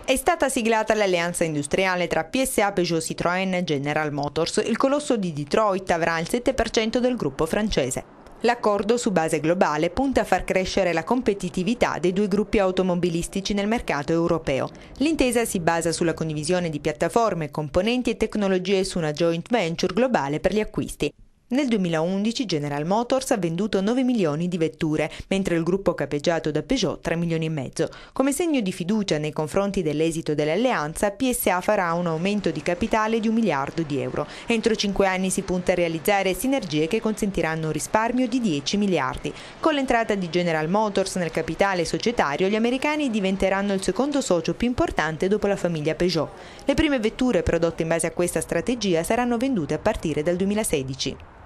È stata siglata l'alleanza industriale tra PSA, Peugeot, Citroën e General Motors. Il colosso di Detroit avrà il 7% del gruppo francese. L'accordo su base globale punta a far crescere la competitività dei due gruppi automobilistici nel mercato europeo. L'intesa si basa sulla condivisione di piattaforme, componenti e tecnologie su una joint venture globale per gli acquisti. Nel 2011 General Motors ha venduto 9 milioni di vetture, mentre il gruppo capeggiato da Peugeot 3 milioni e mezzo. Come segno di fiducia nei confronti dell'esito dell'alleanza, PSA farà un aumento di capitale di 1 miliardo di euro. Entro 5 anni si punta a realizzare sinergie che consentiranno un risparmio di 10 miliardi. Con l'entrata di General Motors nel capitale societario, gli americani diventeranno il secondo socio più importante dopo la famiglia Peugeot. Le prime vetture prodotte in base a questa strategia saranno vendute a partire dal 2016.